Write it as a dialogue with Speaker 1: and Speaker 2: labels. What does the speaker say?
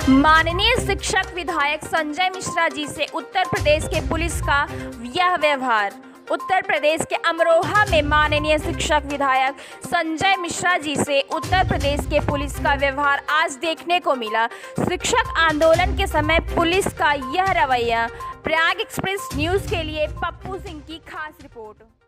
Speaker 1: माननीय शिक्षक विधायक संजय मिश्रा जी से उत्तर प्रदेश के पुलिस का यह व्यवहार। उत्तर प्रदेश के अमरोहा में माननीय शिक्षक विधायक संजय मिश्रा जी से उत्तर प्रदेश के पुलिस का व्यवहार आज देखने को मिला। शिक्षक आंदोलन के समय पुलिस का यह रवैया। प्रयाग एक्सप्रेस न्यूज़ के लिए पप्पू सिंह की खास रिपोर्ट।